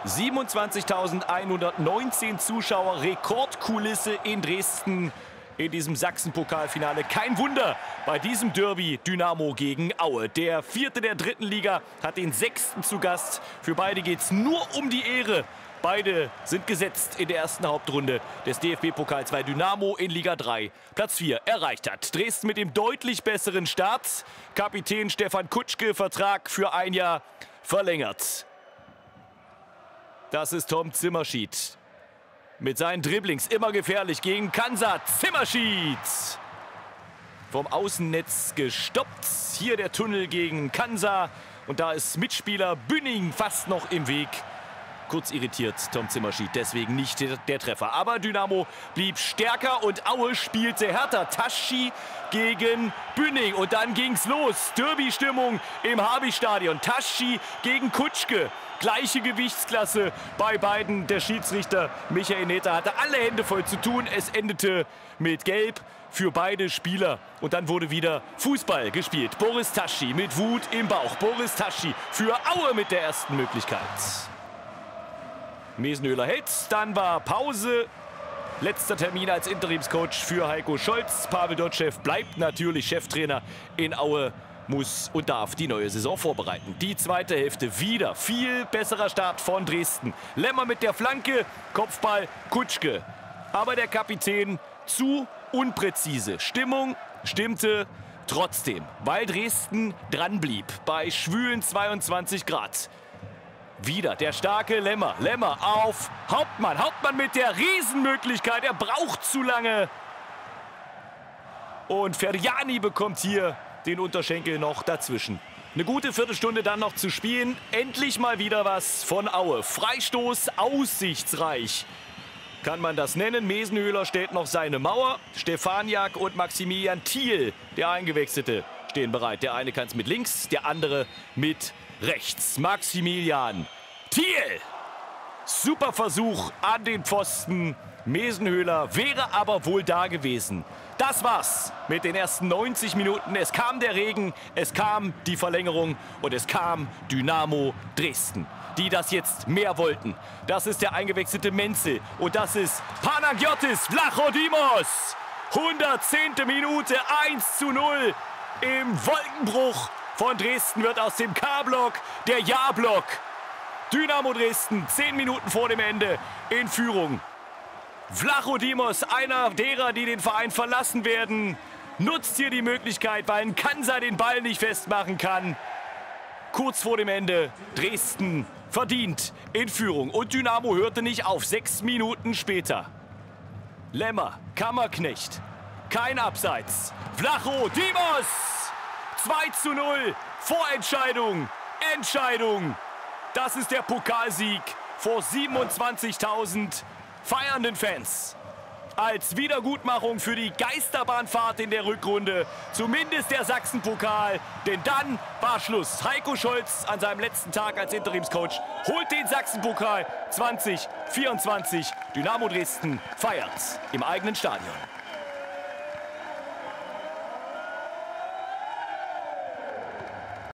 27.119 Zuschauer, Rekordkulisse in Dresden in diesem Sachsenpokalfinale. Kein Wunder bei diesem Derby Dynamo gegen Aue. Der vierte der dritten Liga hat den sechsten zu Gast. Für beide geht es nur um die Ehre. Beide sind gesetzt in der ersten Hauptrunde des DFB-Pokals, weil Dynamo in Liga 3 Platz 4 erreicht hat. Dresden mit dem deutlich besseren Start. Kapitän Stefan Kutschke, Vertrag für ein Jahr verlängert. Das ist Tom Zimmerschied. Mit seinen Dribblings immer gefährlich gegen Kansa. Zimmerschied. Vom Außennetz gestoppt. Hier der Tunnel gegen Kansa. Und da ist Mitspieler Bühning fast noch im Weg. Kurz irritiert Tom Zimmerschied, deswegen nicht der Treffer. Aber Dynamo blieb stärker und Aue spielte härter. Taschi gegen Bühning und dann ging's los. Derby-Stimmung im Habi-Stadion. Taschi gegen Kutschke. Gleiche Gewichtsklasse bei beiden. Der Schiedsrichter Michael Neter hatte alle Hände voll zu tun. Es endete mit Gelb für beide Spieler. Und dann wurde wieder Fußball gespielt. Boris Taschi mit Wut im Bauch. Boris Taschi für Aue mit der ersten Möglichkeit. Mesenhöhler hält, dann war Pause. Letzter Termin als Interimscoach für Heiko Scholz. Pavel Dotschew bleibt natürlich Cheftrainer in Aue, muss und darf die neue Saison vorbereiten. Die zweite Hälfte wieder viel besserer Start von Dresden. Lemmer mit der Flanke, Kopfball Kutschke. Aber der Kapitän zu unpräzise. Stimmung stimmte trotzdem, weil Dresden dran blieb bei schwülen 22 Grad. Wieder der starke Lemmer. Lemmer auf Hauptmann. Hauptmann mit der Riesenmöglichkeit. Er braucht zu lange. Und Ferdiani bekommt hier den Unterschenkel noch dazwischen. Eine gute Viertelstunde dann noch zu spielen. Endlich mal wieder was von Aue. Freistoß aussichtsreich, kann man das nennen. Mesenhöhler stellt noch seine Mauer. Stefaniak und Maximilian Thiel, der Eingewechselte, stehen bereit. Der eine kann es mit links, der andere mit rechts. Maximilian Thiel. Super Versuch an den Pfosten. Mesenhöhler wäre aber wohl da gewesen. Das war's mit den ersten 90 Minuten. Es kam der Regen, es kam die Verlängerung und es kam Dynamo Dresden, die das jetzt mehr wollten. Das ist der eingewechselte Menzel und das ist Panagiotis Vlachodimos. 110. Minute, 1:0 im Wolkenbruch von Dresden wird aus dem K-Block der Ja-Block. Dynamo Dresden 10 Minuten vor dem Ende in Führung. Vlachodimos, einer derer, die den Verein verlassen werden, nutzt hier die Möglichkeit, weil ein Kansa den Ball nicht festmachen kann. Kurz vor dem Ende Dresden verdient in Führung und Dynamo hörte nicht auf. 6 Minuten später. Lemmer, Kammerknecht, kein Abseits. Vlachodimos! 2:0, Vorentscheidung, Entscheidung. Das ist der Pokalsieg vor 27.000 feiernden Fans. Als Wiedergutmachung für die Geisterbahnfahrt in der Rückrunde, zumindest der Sachsenpokal. Denn dann war Schluss. Heiko Scholz an seinem letzten Tag als Interimscoach holt den Sachsenpokal 2024. Dynamo Dresden feiert im eigenen Stadion.